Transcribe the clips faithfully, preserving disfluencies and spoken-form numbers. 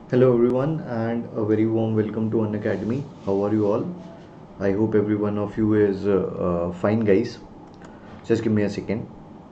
Hello everyone and a very warm welcome to An Academy. How are you all? I hope every one of you is uh, uh, fine, guys. Just give me a second.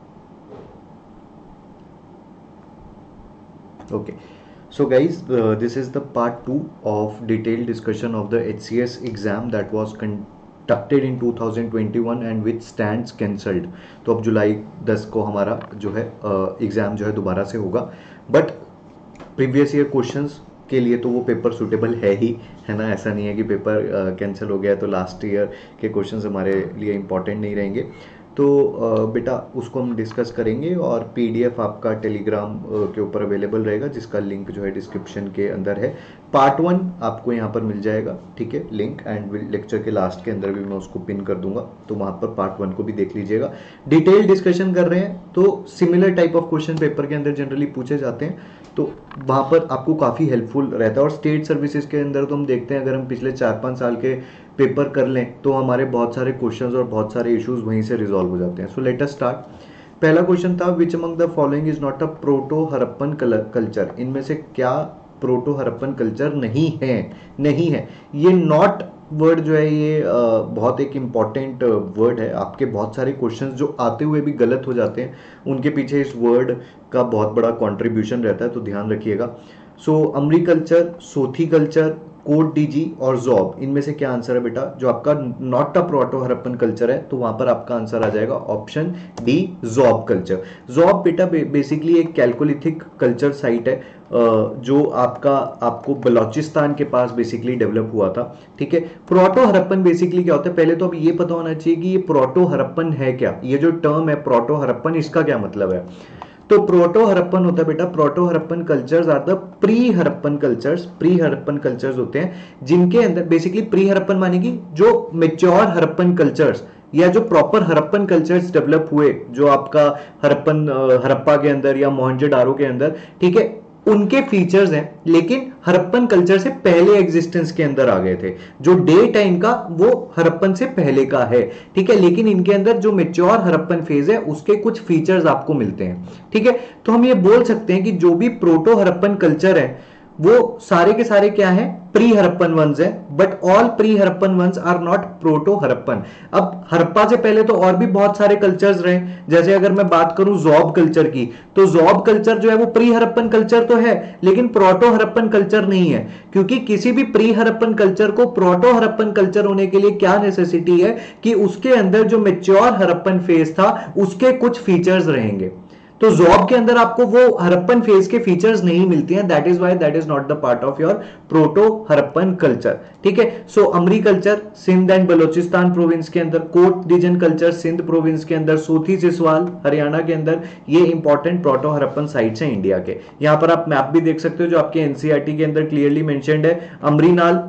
Okay. So guys, uh, this is the part two of detailed discussion of the H C S exam that was conducted in two thousand twenty-one and which stands cancelled. तो अब जुलाई दस को हमारा जो है exam जो है दोबारा से होगा, बट प्रीवियस ईयर क्वेश्चंस के लिए तो वो पेपर सूटेबल है ही, है ना। ऐसा नहीं है कि पेपर कैंसिल हो गया तो लास्ट ईयर के क्वेश्चंस हमारे लिए इंपॉर्टेंट नहीं रहेंगे। तो uh, बेटा उसको हम डिस्कस करेंगे और पीडीएफ आपका टेलीग्राम uh, के ऊपर अवेलेबल रहेगा, जिसका लिंक जो है डिस्क्रिप्शन के अंदर है। पार्ट वन आपको यहाँ पर मिल जाएगा, ठीक है, लिंक, एंड लेक्चर के लास्ट के अंदर भी मैं उसको पिन कर दूंगा, तो वहाँ पर पार्ट वन को भी देख लीजिएगा। डिटेल डिस्कशन कर रहे हैं तो similar type of question paper के अंदर जनरली पूछे जाते हैं, तो वहाँ पर आपको काफ़ी हेल्पफुल रहता है। और स्टेट सर्विसेज के अंदर तो हम देखते हैं, अगर हम पिछले चार पाँच साल के पेपर कर लें तो हमारे बहुत सारे क्वेश्चंस और बहुत सारे इश्यूज वहीं से रिजॉल्व हो जाते हैं। So let us start. पहला क्वेश्चन था, which among the following is not a proto Harappan culture. इनमें से क्या प्रोटो हरप्पन कल्चर नहीं है? नहीं है। ये नॉट वर्ड जो है ये आ, बहुत एक इम्पॉर्टेंट वर्ड है। आपके बहुत सारे क्वेश्चंस जो आते हुए भी गलत हो जाते हैं, उनके पीछे इस वर्ड का बहुत बड़ा कंट्रीब्यूशन रहता है, तो ध्यान रखिएगा। So Amri culture, Sothi culture, Kot Diji और जॉब, इनमें से क्या आंसर है बेटा? जो आपका not a proto Harappan culture है, तो वहां पर आपका आंसर आ जाएगा ऑप्शन डी, जॉब कल्चर। जॉब बेटा बेसिकली एक कैल्कोलिथिक कल्चर साइट है जो आपका आपको बलोचिस्तान के पास बेसिकली डेवलप हुआ था, ठीक है। प्रोटो हरप्पन बेसिकली क्या होता है, पहले तो अब ये पता होना चाहिए कि ये प्रोटो हरप्पन है क्या। ये जो टर्म है प्रोटो हरप्पन, इसका क्या मतलब है? तो प्रोटो हरप्पन होता है बेटा, proto Harappan cultures are the pre Harappan cultures. Pre Harappan cultures होते हैं जिनके अंदर बेसिकली प्री हरप्पन माने कि जो मेच्योर हरप्पन कल्चर्स या जो प्रॉपर हरप्पन कल्चर्स डेवलप हुए, जो आपका हरप्पन हरप्पा के अंदर या मोहनजोदारो के अंदर, ठीक है, उनके फीचर्स हैं, लेकिन हरप्पन कल्चर से पहले एग्जिस्टेंस के अंदर आ गए थे। जो डेट है इनका वो हरप्पन से पहले का है, ठीक है, लेकिन इनके अंदर जो मेच्योर हरप्पन फेज है उसके कुछ फीचर्स आपको मिलते हैं, ठीक है। तो हम ये बोल सकते हैं कि जो भी प्रोटो हरप्पन कल्चर है वो सारे के सारे क्या है? प्री हरप्पन वंस है, but all pre Harappan ones are not proto Harappan. अब हरप्पा से पहले तो और भी बहुत सारे कल्चर्स रहे, जैसे अगर मैं बात करूं जॉब कल्चर की, तो जॉब कल्चर जो है वो प्री हरप्पन कल्चर तो है, लेकिन प्रोटो हरप्पन कल्चर नहीं है, क्योंकि किसी भी प्री हरप्पन कल्चर को प्रोटो हरप्पन कल्चर होने के लिए क्या नेसेसिटी है कि उसके अंदर जो मेच्योर हरप्पन फेज था उसके कुछ फीचर्स रहेंगे। तो जॉब के अंदर आपको वो हरप्पन फेज के फीचर्स नहीं मिलती हैं, that is why that is not the part of your proto Harappan culture, ठीक है। So Amri culture Sindh and Balochistan province के अंदर, कोट डिजन कल्चर सिंध प्रोविंस के अंदर, सोथी सिसवाल हरियाणा के अंदर, ये इंपॉर्टेंट प्रोटो हरप्पन साइट्स हैं इंडिया के। यहां पर आप मैप भी देख सकते हो जो आपके एनसीईआरटी के अंदर क्लियरली मेंशन्ड है। अमरीनाल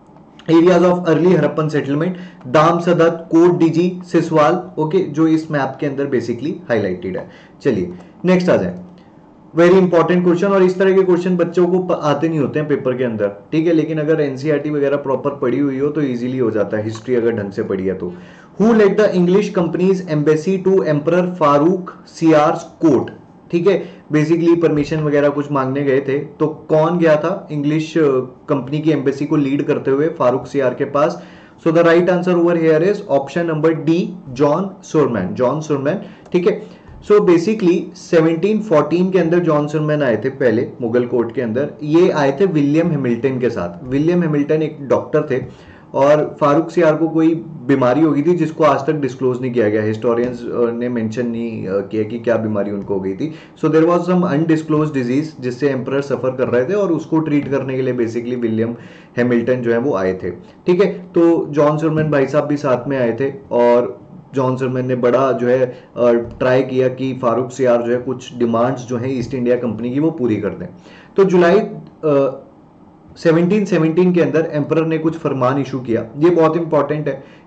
areas of early Harappan settlement, दाम सदत, कोट डीजी, सिसवाल, ओके, जो इस मैप के अंदर बेसिकली हाईलाइटेड है। चलिए नेक्स्ट आ जाए। वेरी इंपॉर्टेंट क्वेश्चन, और इस तरह के क्वेश्चन बच्चों को आते नहीं होते हैं पेपर के अंदर, ठीक है, लेकिन अगर एनसीईआरटी वगैरह प्रॉपर पढ़ी हुई हो तो इजीली हो जाता है, हिस्ट्री अगर ढंग से पढ़ी है तो। Who led the English companies embassy to emperor Farrukh Siyar's court, ठीक है, बेसिकली परमिशन वगैरह कुछ मांगने गए थे, तो कौन गया था इंग्लिश कंपनी की एम्बेसी को लीड करते हुए फारूक सियार के पास? So the right answer over here is option number D, John Surman, John Surman, ठीक है। सो बेसिकली सेवनटीन फोर्टीन के अंदर जॉन सुरमैन आए थे पहले मुगल कोर्ट के अंदर। ये आए थे विलियम हैमिल्टन के साथ। विलियम हैमिल्टन एक डॉक्टर थे और फारूक सियार को कोई बीमारी हो गई थी जिसको आज तक डिस्क्लोज नहीं किया गया, हिस्टोरियंस ने मेंशन नहीं किया कि क्या बीमारी उनको हो गई थी। So there was some undisclosed disease जिससे एम्परर सफर कर रहे थे और उसको ट्रीट करने के लिए बेसिकली विलियम हैमिल्टन जो है वो आए थे, ठीक है। तो जॉन सुरमैन भाई साहब भी साथ में आए थे और जॉन सुरमैन ने बड़ा जो है ट्राई किया कि फारूक सियार जो है कुछ डिमांड्स जो है ईस्ट इंडिया कंपनी की वो पूरी कर दें। तो जुलाई सेवनटीन सेवनटीन के अंदर एम्परर ने कुछ फरमान इशू किया, ये बहुत इंपॉर्टेंट है।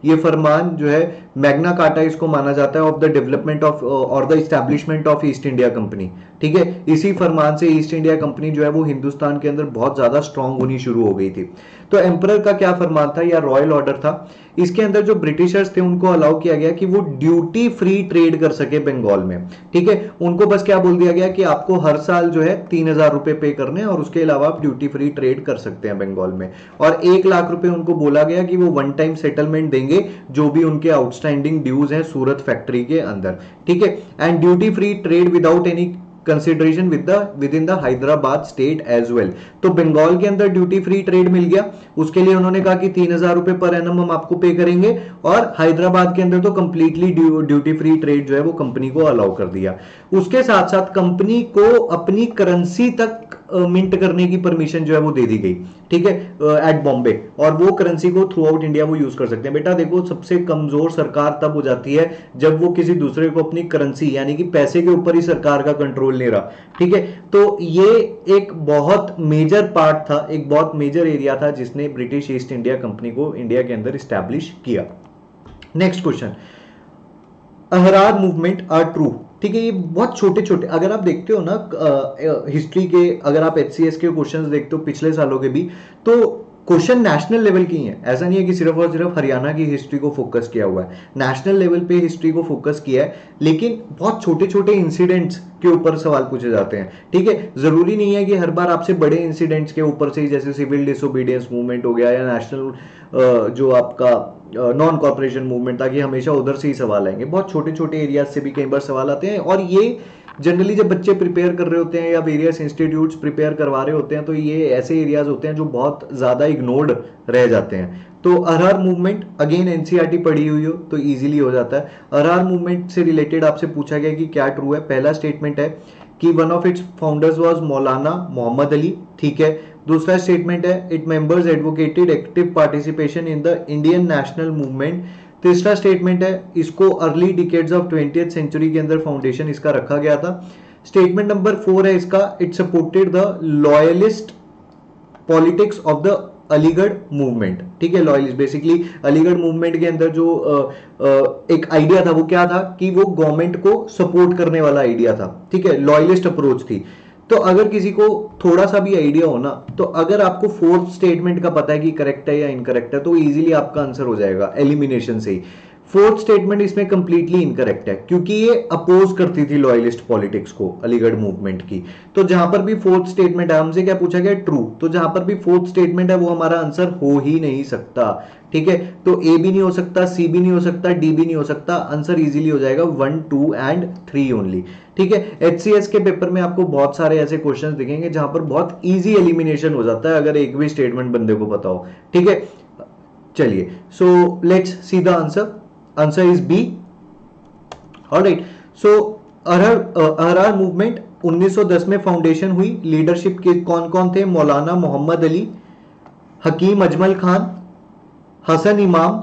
ये फरमान जो है मैग्ना कार्टा इसको माना जाता है of the development of or the establishment of East India company. ठीक है, इसी फरमान से ईस्ट इंडिया कंपनी जो है वो हिंदुस्तान के अंदर बहुत ज्यादा स्ट्रांग होनी शुरू हो गई थी। तो एम्परर का क्या फरमान था या रॉयल ऑर्डर था, इसके अंदर जो ब्रिटिशर्स थे उनको अलाउ किया गया कि वो ड्यूटी फ्री ट्रेड कर सके बंगाल में। ठीक है, उनको बस क्या बोल दिया गया कि आपको हर साल जो है तीन हजार रुपए पे करने हैं और उसके अलावा आप ड्यूटी फ्री ट्रेड कर सकते हैं बंगाल में। और एक लाख रुपए उनको बोला गया कि वो वन टाइम सेटलमेंट देंगे जो भी उनके आउटस्टैंडिंग ड्यूज हैं सूरत फैक्ट्री के अंदर। ठीक है, and duty free trade without any consideration with the with in the Hyderabad state as well. तो बंगाल के अंदर ड्यूटी फ्री ट्रेड मिल गया, उसके लिए उन्होंने कहा कि तीन हजार रुपए पर एनम हम आपको पे करेंगे, और हैदराबाद के अंदर तो कंप्लीटली ड्यूटी फ्री ट्रेड जो है वो कंपनी को अलाउ कर दिया। उसके साथ साथ कंपनी को अपनी करेंसी तक मिंट करने की परमिशन जो है वो दे दी गई। ठीक है, एट बॉम्बे, और वो करेंसी को थ्रू आउट इंडिया वो यूज कर सकते हैं। बेटा देखो, सबसे कमजोर सरकार तब हो जाती है जब वो किसी दूसरे को अपनी करेंसी यानी कि पैसे के ऊपर ही सरकार का कंट्रोल नहीं रहा। ठीक है, तो ये एक बहुत मेजर पार्ट था, एक बहुत मेजर एरिया था जिसने ब्रिटिश ईस्ट इंडिया कंपनी को इंडिया के अंदर स्टैब्लिश किया। Next question, Ahrar movement are true. ठीक है, ये बहुत छोटे छोटे, अगर आप देखते हो ना हिस्ट्री के, अगर आप एचसीएस के क्वेश्चंस देखते हो पिछले सालों के भी, तो क्वेश्चन नेशनल लेवल की हैं। ऐसा नहीं है कि सिर्फ और सिर्फ हरियाणा की हिस्ट्री को फोकस किया हुआ है, नेशनल लेवल पे हिस्ट्री को फोकस किया है, लेकिन बहुत छोटे छोटे इंसिडेंट्स के ऊपर सवाल पूछे जाते हैं। ठीक है, जरूरी नहीं है कि हर बार आपसे बड़े इंसिडेंट्स के ऊपर से ही, जैसे सिविल डिसोबीडियंस मूवमेंट हो गया या नेशनल जो आपका नॉन कॉर्पोरेशन मूवमेंट था, कि हमेशा उधर से ही सवाल आएंगे। बहुत छोटे छोटे एरियाज से भी कई बार सवाल आते हैं, और ये जनरली जब बच्चे प्रिपेयर कर रहे होते हैं या वेरियस इंस्टीट्यूट्स प्रिपेयर करवा रहे होते हैं, तो ये ऐसे एरियाज होते हैं जो बहुत ज्यादा इग्नोर्ड रह जाते हैं। तो अरहर मूवमेंट, अगेन एनसीईआरटी पढ़ी हुई हो तो इजीली हो जाता है। अरहर मूवमेंट से रिलेटेड आपसे पूछा गया कि क्या ट्रू है। पहला स्टेटमेंट है कि one of its founders was Maulana Mohammad Ali. ठीक है, दूसरा स्टेटमेंट है it members advocated active participation in the Indian national movement. तीसरा स्टेटमेंट है इसको early decades of twentieth century के अंदर फाउंडेशन इसका रखा गया था। स्टेटमेंट नंबर फोर है इसका, it supported the loyalist politics of the Aligarh movement. ठीक है, लॉयलिस्ट बेसिकली अलीगढ़ मूवमेंट के अंदर जो आ, आ, एक आइडिया था वो क्या था कि वो गवर्नमेंट को सपोर्ट करने वाला आइडिया था। ठीक है, लॉयलिस्ट अप्रोच थी। तो अगर किसी को थोड़ा सा भी आइडिया हो ना, तो अगर आपको फोर्थ स्टेटमेंट का पता है कि करेक्ट है या इनकरेक्ट है, तो इजीली आपका आंसर हो जाएगा एलिमिनेशन से ही। फोर्थ स्टेटमेंट इसमें कंप्लीटली इनकरेक्ट है, क्योंकि ये अपोज करती थी लॉयलिस्ट पॉलिटिक्स को, अलीगढ़ मूवमेंट की। तो जहां पर भी फोर्थ स्टेटमेंट है, हमसे क्या पूछा गया, ट्रू, तो जहां पर भी फोर्थ स्टेटमेंट है वो हमारा आंसर हो ही नहीं सकता। ठीक है, तो ए भी नहीं हो सकता, सी भी नहीं हो सकता, डी भी नहीं हो सकता, आंसर इजीली हो जाएगा one, two and three only. ठीक है, एचसीएस के पेपर में आपको बहुत सारे ऐसे क्वेश्चंस दिखेंगे जहां पर बहुत इजी एलिमिनेशन हो जाता है अगर एक भी स्टेटमेंट बंदे को पता हो। ठीक है, चलिए, so let's see the answer. Answer is B. Alright, so Ahrar Ahrar movement उन्नीस सौ दस में फाउंडेशन हुई। लीडरशिप के कौन कौन थे, मौलाना मोहम्मद अली, हकीम अजमल खान, हसन इमाम,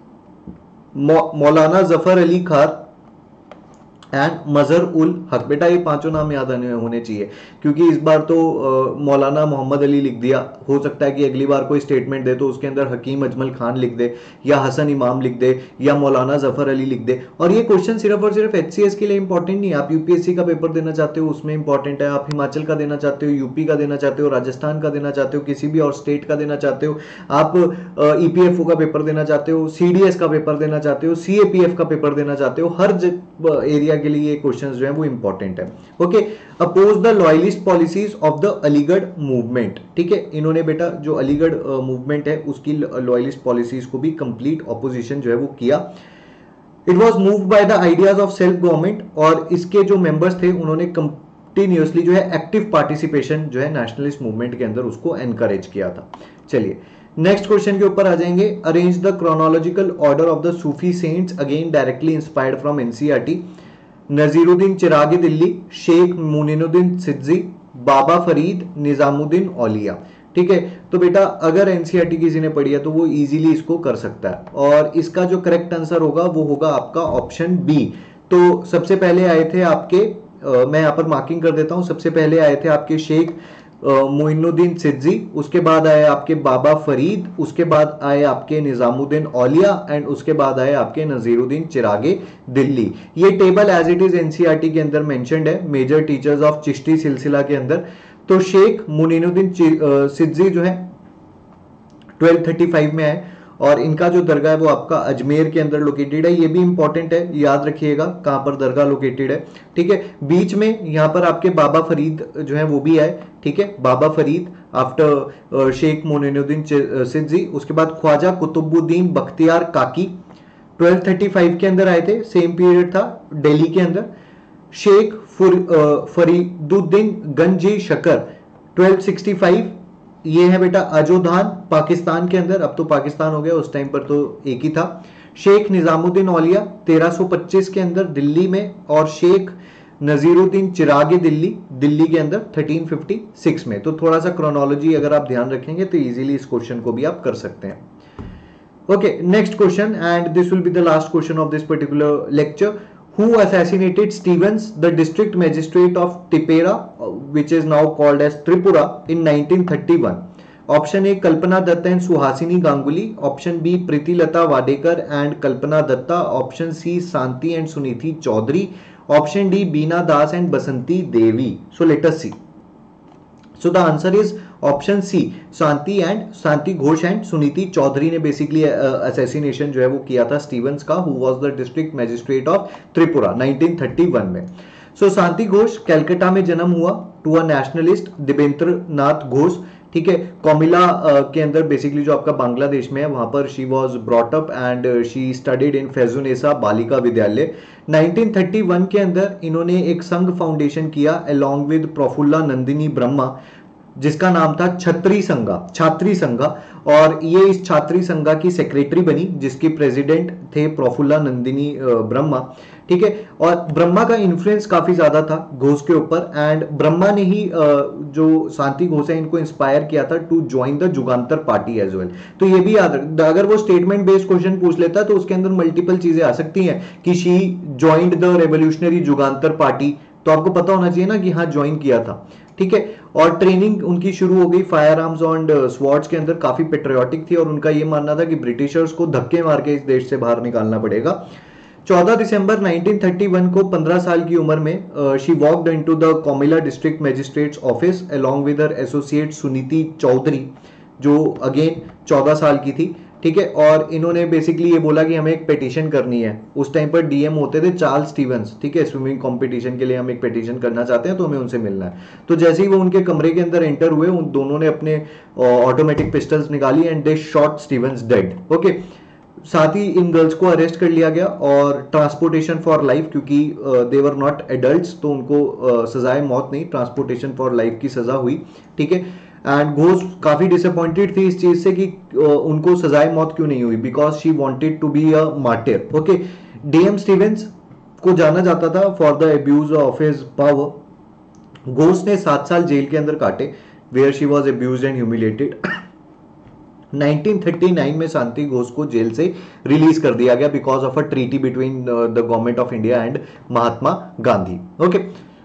मौलाना जफर अली खान एंड मजहर उल हक। बेटा ये पांचों नाम याद आने होने चाहिए, क्योंकि इस बार तो आ, मौलाना मोहम्मद अली लिख दिया, हो सकता है कि अगली बार कोई स्टेटमेंट दे तो उसके अंदर हकीम अजमल खान लिख दे, या हसन इमाम लिख दे, या मौलाना जफर अली लिख दे। और ये क्वेश्चन सिर्फ और सिर्फ एचसीएस के लिए इंपॉर्टेंट नहीं है, आप यूपीएससी का पेपर देना चाहते हो उसमें इंपॉर्टेंट है, आप हिमाचल का देना चाहते हो, यूपी का देना चाहते हो, राजस्थान का देना चाहते हो, किसी भी और स्टेट का देना चाहते हो, आप ईपीएफओ का पेपर देना चाहते हो, सीडीएस का पेपर देना चाहते हो, सीएपीएफ का पेपर देना चाहते हो, हर एरिया के लिए क्वेश्चंस जो है वो इंपॉर्टेंट है। Okay, oppose the loyalist policies of the Aligarh movement. ठीक है, इन्होंने बेटा जो अलीगढ़ मूवमेंट है उसकी लॉयलिस्ट पॉलिसीज को भी कंप्लीट ऑपोजिशन जो है वो किया। It was moved by the ideas of self government, और इसके जो मेंबर्स थे उन्होंने कंटिन्यूअसली जो है एक्टिव पार्टिसिपेशन जो है नेशनलिस्ट मूवमेंट के अंदर उसको एनकरेज किया था। चलिए नेक्स्ट क्वेश्चन के ऊपर आ जाएंगे। Arrange the chronological order of the Sufi saints, again directly inspired from NCERT. Nasiruddin Chiragi Delhi, Sheikh Muinuddin Siddi, Baba Farid, Nizamuddin Auliya. ठीक है, तो बेटा अगर एनसीईआरटी किसी ने पढ़ी है तो वो इजीली इसको कर सकता है, और इसका जो करेक्ट आंसर होगा वो होगा आपका ऑप्शन बी। तो सबसे पहले आए थे आपके, आ, मैं यहां पर मार्किंग कर देता हूं, सबसे पहले आए थे आपके शेख मोइनुद्दीन सिद्दी, उसके बाद आए आपके बाबा फरीद, उसके बाद आए आपके निजामुद्दीन औलिया एंड उसके बाद आए आपके नजीरुद्दीन चिरागे दिल्ली। ये table as it is NCERT के अंदर मेंशन्ड है, मेजर टीचर्स ऑफ चिश्ती सिलसिला के अंदर। तो शेख मोइनुद्दीन सिद्दी जो है ट्वेल्व थर्टी फाइव में है और इनका जो दरगाह है वो आपका अजमेर के अंदर लोकेटेड है। ये भी इंपॉर्टेंट है, याद रखिएगा कहां पर दरगाह लोकेटेड है। ठीक है, बीच में यहां पर आपके बाबा फरीद जो है वो भी आए। ठीक है, बाबा फरीद आफ्टर शेख मोइनुद्दीन सिद्दी। उसके बाद ख्वाजा कुतुबुद्दीन बख्तियार काकी ट्वेल्व थर्टी फाइव के अंदर आए थे, सेम पीरियड था दिल्ली के अंदर। शेख फरीदुद्दीन गंजी शकर ट्वेल्व सिक्सटी फाइव, ये है बेटा अजोधान पाकिस्तान के अंदर, अब तो पाकिस्तान हो गया, उस टाइम पर तो एक ही था। शेख निजामुद्दीन औलिया तेरह सौ पच्चीस के अंदर दिल्ली में, और शेख नजीरुद्दीन चिरागे दिल्ली दिल्ली के अंदर थर्टीन फिफ्टी सिक्स में। तो थोड़ा सा क्रोनोलॉजी अगर आप ध्यान रखेंगे तो इजीली इस क्वेश्चन को भी आप कर सकते हैं। Okay, next question and this will be the last question of this particular lecture. Who assassinated Stevens, the district magistrate of Tipera, which is now called as Tripura, in nineteen thirty-one? Option A Kalpana Datta and Suhasini Ganguly. Option B Pritilata Wadekar and Kalpana Datta. Option C Santi and Suniti Chaudhary. Option D Beena Das and Basanti Devi. So let us see. So the answer is option C, Shanti and Shanti Ghosh and Suniti Chaudhary ने basically assassination जो है वो किया था Stevens का, who was the district magistrate of Tripura nineteen thirty one में। So so, Shanti Ghosh Calcutta में जन्म हुआ to a nationalist Debendra Nath Ghosh. ठीक है, कोमिला uh, के अंदर बेसिकली जो आपका बांग्लादेश में है वहां पर she was brought up and she studied in Faizunnesa Balika Vidyalaya. Nineteen thirty one के अंदर इन्होंने एक संघ फाउंडेशन किया अलोंग विद प्रफुल्ला नंदिनी ब्रह्मा, जिसका नाम था छत्री संघा छात्री संघा, और ये इस छात्री संघा की सेक्रेटरी बनी, जिसके प्रेसिडेंट थे प्रफुल्ला नंदिनी ब्रह्मा। ठीक है, और ब्रह्मा का इन्फ्लुएंस काफी ज्यादा था घोष के ऊपर, एंड ब्रह्मा ने ही जो शांति घोष है इनको इंस्पायर किया था to join the Jugantar party as well. तो ये भी याद रख, अगर वो स्टेटमेंट बेस्ड क्वेश्चन पूछ लेता तो उसके अंदर मल्टीपल चीजें आ सकती हैं कि she joined the revolutionary Jugantar party, तो आपको पता होना चाहिए ना कि हाँ ज्वाइन किया था। ठीक है, और ट्रेनिंग उनकी शुरू हो गई फायर आर्म्स एंड स्वॉर्ड्स के अंदर, काफी पेट्रियोटिक थी और उनका ये मानना था कि ब्रिटिशर्स को धक्के मार के इस देश से बाहर निकालना पड़ेगा। चौदह दिसंबर नाइनटीन थर्टी वन को पंद्रह साल की उम्र में she walked into the Comilla district magistrates office along with her associate Suniti Chaudhary, जो अगेन चौदह साल की थी। ठीक है, और इन्होंने बेसिकली ये बोला कि हमें एक पिटीशन करनी है। उस टाइम पर डीएम होते थे चार्ल्स स्टीवंस। ठीक है, स्विमिंग कंपटीशन के लिए हम एक पिटीशन करना चाहते हैं तो हमें उनसे मिलना है। तो जैसे ही वो उनके कमरे के अंदर एंटर हुए, उन दोनों ने अपने ऑटोमेटिक पिस्टल्स निकाली and they shot Stevens dead. Okay, साथ ही इन गर्ल्स को अरेस्ट कर लिया गया और ट्रांसपोर्टेशन फॉर लाइफ, क्योंकि दे वर नॉट एडल्ट्स तो उनको uh, सजाए मौत नहीं, ट्रांसपोर्टेशन फॉर लाइफ की सजा हुई। ठीक है, एंड घोष काफी डिसअपॉइंटेड थी इस चीज से कि uh, उनको सजाए मौत क्यों नहीं हुई, because she wanted to be a martyr. Okay, DM Stevens को जाना जाता था for the abuse of his power. Ghosh ने सात साल जेल के अंदर काटे, where she was abused and humiliated. Nineteen thirty nine में शांति घोष को जेल से रिलीज कर दिया गया because of a treaty between the government of India and Mahatma Gandhi. Okay,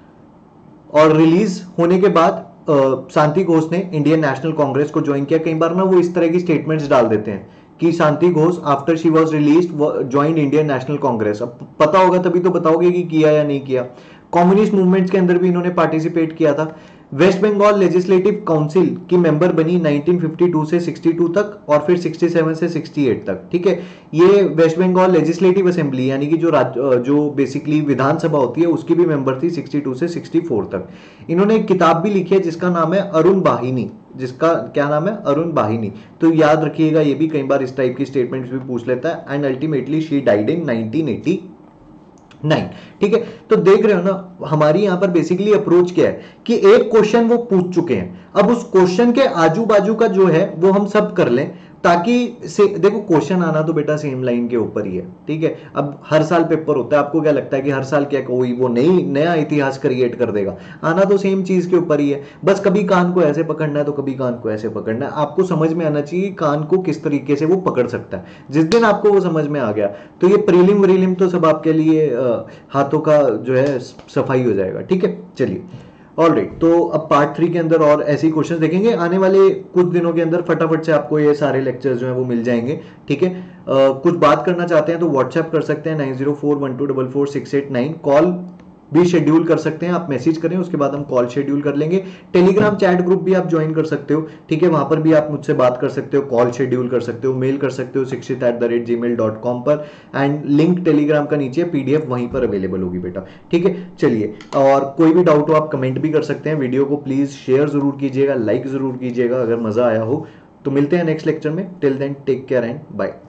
और रिलीज होने के बाद शांति घोष ने इंडियन नेशनल कांग्रेस को ज्वाइन किया। कई बार ना वो इस तरह की स्टेटमेंट्स डाल देते हैं कि Shanti Ghosh after she was released join Indian national Congress. अब पता होगा तभी तो बताओगे कि किया या नहीं किया। कम्युनिस्ट मूवमेंट्स के अंदर भी इन्होंने पार्टिसिपेट किया था। वेस्ट बंगाल लेजिस्लेटिव काउंसिल की मेंबर बनी नाइनटीन फिफ्टी टू से सिक्सटी टू तक और फिर सिक्सटी सेवन से सिक्सटी एट तक। ठीक है, ये वेस्ट बंगाल लेजिस्लेटिव असेंबली यानी कि जो जो बेसिकली विधानसभा होती है उसकी भी मेंबर थी सिक्सटी टू से सिक्सटी फोर तक। इन्होंने एक किताब भी लिखी है जिसका नाम है अरुण वाहिनी, जिसका क्या नाम है अरुण वाहिनी। तो याद रखिएगा, ये भी कई बार इस टाइप की स्टेटमेंट्स भी पूछ लेता है। And ultimately she died in nineteen eighty nine. ठीक है, तो देख रहे हो ना हमारी यहां पर बेसिकली अप्रोच क्या है कि एक क्वेश्चन वो पूछ चुके हैं, अब उस क्वेश्चन के आजू बाजू का जो है वो हम सब कर लें, ताकि से देखो क्वेश्चन आना तो बेटा सेम लाइन के ऊपर ही है। ठीक है, अब हर साल पेपर होता है, आपको क्या लगता है कि हर साल क्या कोई वो नई नया इतिहास क्रिएट कर देगा? आना तो सेम चीज के ऊपर ही है, बस कभी कान को ऐसे पकड़ना है तो कभी कान को ऐसे पकड़ना है। आपको समझ में आना चाहिए कान को किस तरीके से वो पकड़ सकता है। जिस दिन आपको वो समझ में आ गया तो ये प्रीलिम व्रीलिम तो सब आपके लिए आ, हाथों का जो है सफाई हो जाएगा। ठीक है, चलिए ऑलराइट, तो अब पार्ट थ्री के अंदर और ऐसे ही क्वेश्चन देखेंगे आने वाले कुछ दिनों के अंदर। फटाफट से आपको ये सारे लेक्चर्स जो है वो मिल जाएंगे, ठीक है। uh, कुछ बात करना चाहते हैं तो व्हाट्सएप कर सकते हैं nine zero four one two double four six eight nine. Call भी शेड्यूल कर सकते हैं, आप मैसेज करें उसके बाद हम कॉल शेड्यूल कर लेंगे। टेलीग्राम चैट ग्रुप भी आप ज्वाइन कर सकते हो, ठीक है, वहां पर भी आप मुझसे बात कर सकते हो, कॉल शेड्यूल कर सकते हो, मेल कर सकते हो Shikshit at the rate Gmail dot com पर। एंड लिंक टेलीग्राम का नीचे, पीडीएफ वहीं पर अवेलेबल होगी बेटा, ठीक है। चलिए, और कोई भी डाउट हो आप कमेंट भी कर सकते हैं। वीडियो को प्लीज शेयर जरूर कीजिएगा, लाइक जरूर कीजिएगा अगर मजा आया हो। तो मिलते हैं नेक्स्ट लेक्चर में। Till then take care and bye.